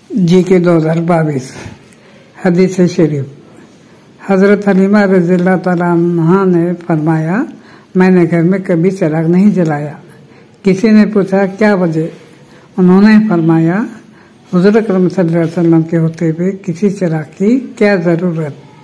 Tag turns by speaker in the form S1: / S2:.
S1: जी के 2022 हदीस शरीफ। हज़रत हलीमा रज़ियल्लाहु ताला अन्हा ने फरमाया, मैंने घर में कभी चिराग नहीं जलाया। किसी ने पूछा क्या वजह? उन्होंने फरमाया, हुज़ूर अकरम सल्लल्लाहु अलैहि वसल्लम के होते हुए किसी चिराग की क्या ज़रूरत।